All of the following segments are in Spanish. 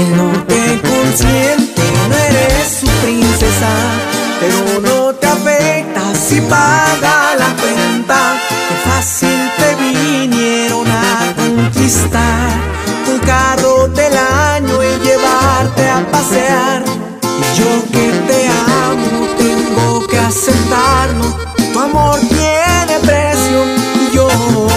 Él no te consiente, no eres su princesa, pero no te afecta si paga la cuenta. Qué fácil te vinieron a conquistar, con carro del año y llevarte a pasear. Y yo que te amo tengo que aceptarlo, tu amor tiene precio y yo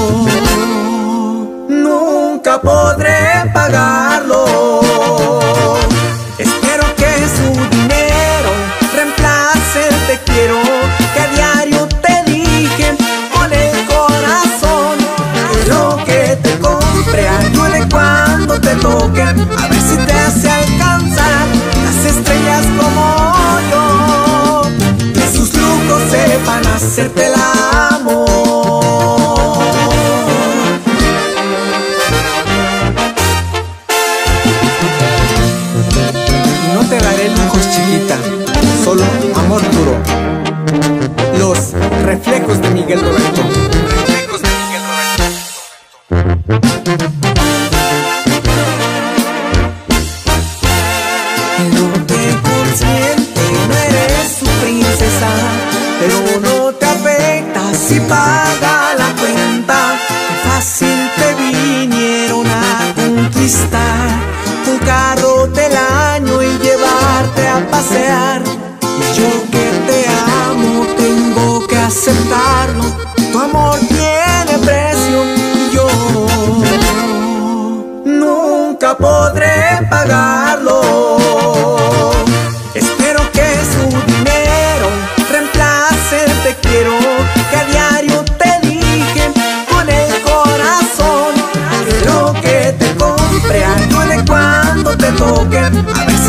nunca podré pagarlo. Espero que su dinero reemplace el te quiero que a diario te dije con el corazón. Quiero que te compre ayude cuando te toquen, a ver si te hace alcanzar las estrellas como yo, que sus lujos sepan hacerte el amor. No te daré lujos, chiquita, solo amor puro. Los reflejos de Miguel Roberto. Reflejos de Miguel Roberto. No te consiente, no eres su princesa, pero no te afecta si paga la cuenta. Qué fácil te vinieron a conquistar, con carro del año y llevarte a pasear. Y yo que te amo tengo que aceptarlo, tu amor tiene precio y yo nunca podré pagarlo. Espero que su dinero reemplace el te quiero que a diario te dije con el corazón. Quiero que te compre ayude cuando te toquen, a ver